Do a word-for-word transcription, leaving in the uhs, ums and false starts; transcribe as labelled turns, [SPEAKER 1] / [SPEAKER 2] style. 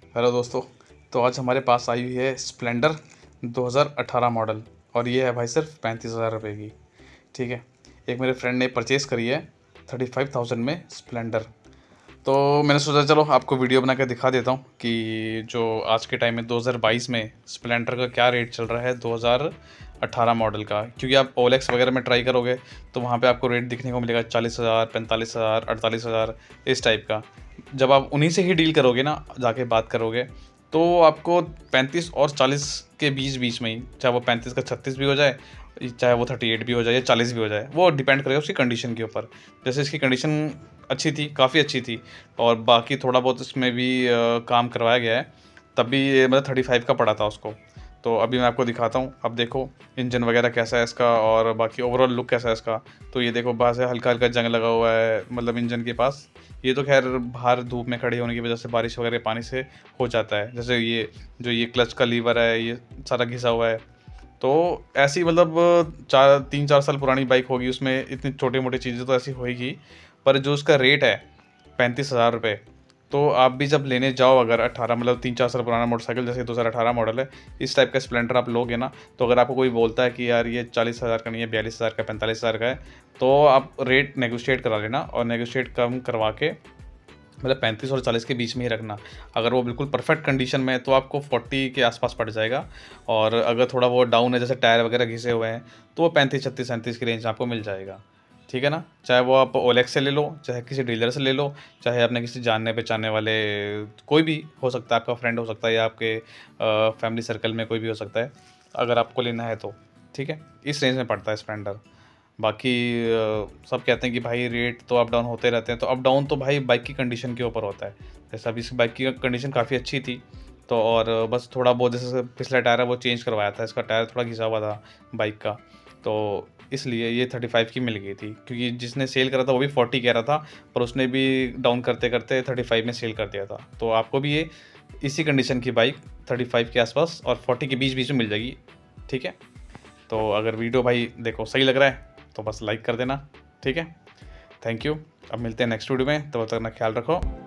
[SPEAKER 1] Hello दोस्तों। तो आज हमारे पास आई हुई है स्प्लेंडर दो हज़ार अठारह मॉडल और ये है भाई सिर्फ पैंतीस हज़ार रुपये की। ठीक है, एक मेरे फ्रेंड ने परचेज़ करी है थर्टी फाइव थाउजेंड में स्प्लेंडर। तो मैंने सोचा चलो आपको वीडियो बना के दिखा देता हूँ कि जो आज के टाइम में दो हज़ार बाईस में स्प्लेंडर का क्या रेट चल रहा है दो हज़ार अठारह मॉडल का। क्योंकि आप ओलेक्स वगैरह में ट्राई करोगे तो वहाँ पे आपको रेट दिखने को मिलेगा चालीस हज़ार, पैंतालीस हज़ार, अड़तालीस हज़ार इस टाइप का। जब आप उन्हीं से ही डील करोगे ना, जाके बात करोगे, तो आपको पैंतीस और चालीस के बीच बीच में ही, चाहे वो पैंतीस का छत्तीस भी हो जाए, चाहे वो अड़तीस भी हो जाए या चालीस भी हो जाए, वो डिपेंड करेगा उसकी कंडीशन के ऊपर। जैसे इसकी कंडीशन अच्छी थी, काफ़ी अच्छी थी, और बाकी थोड़ा बहुत इसमें भी आ, काम करवाया गया है, तब भी ये मतलब थर्टी फाइव का पड़ा था उसको। तो अभी मैं आपको दिखाता हूँ। अब देखो इंजन वगैरह कैसा है इसका और बाकी ओवरऑल लुक कैसा है इसका। तो ये देखो बाहर से हल्का हल्का जंग लगा हुआ है, मतलब इंजन के पास। ये तो खैर बाहर धूप में खड़े होने की वजह से, बारिश वगैरह पानी से हो जाता है। जैसे ये जो ये क्लच का लीवर है, ये सारा घिसा हुआ है। तो ऐसी मतलब चार तीन चार साल पुरानी बाइक होगी, उसमें इतनी छोटी मोटी चीज़ें तो ऐसी होएगी। पर जो उसका रेट है पैंतीस हज़ार रुपये, तो आप भी जब लेने जाओ, अगर अठारह मतलब तीन चार साल पुराना मोटरसाइकिल, जैसे दो हज़ार अठारह मॉडल है, इस टाइप का स्प्लेंडर आप लोगे ना, तो अगर आपको कोई बोलता है कि यार ये चालीस हज़ार का नहीं है, बयालीस हज़ार का, पैंतालीस हज़ार का है, तो आप रेट नेगोशिएट करा लेना और नेगोशिएट कम करवा के मतलब पैंतीस और चालीस के बीच में ही रखना। अगर वो बिल्कुल परफेक्ट कंडीशन में है तो आपको चालीस के आसपास पड़ जाएगा, और अगर थोड़ा वो डाउन है, जैसे टायर वगैरह घिसे हुए हैं, तो वो पैंतीस छत्तीस सैंतीस की रेंज आपको मिल जाएगा। ठीक है ना। चाहे वो आप ओलेक्स से ले लो, चाहे किसी डीलर से ले लो, चाहे अपने किसी जानने पहचानने वाले, कोई भी हो सकता है, आपका फ्रेंड हो सकता है या आपके फैमिली सर्कल में कोई भी हो सकता है, अगर आपको लेना है तो। ठीक है, इस रेंज में पड़ता है स्प्लेंडर। बाकी अ, सब कहते हैं कि भाई रेट तो अप डाउन होते रहते हैं, तो अप डाउन तो भाई बाइक की कंडीशन के ऊपर होता है। जैसे अभी इस बाइक की कंडीशन काफ़ी अच्छी थी, तो और बस थोड़ा बहुत जैसे पिछला टायर है वो चेंज करवाया था, इसका टायर थोड़ा घिसा हुआ था बाइक का, तो इसलिए ये थर्टी फाइव की मिल गई थी। क्योंकि जिसने सेल करा था वो भी फोर्टी कह रहा था, पर उसने भी डाउन करते करते थर्टी फाइव में सेल कर दिया था। तो आपको भी ये इसी कंडीशन की बाइक थर्टी फाइव के आसपास और फोर्टी के बीच बीच में मिल जाएगी। ठीक है, तो अगर वीडियो भाई देखो सही लग रहा है तो बस लाइक कर देना। ठीक है, थैंक यू। अब मिलते हैं नेक्स्ट वीडियो में, तब तक अपना ख्याल रखो।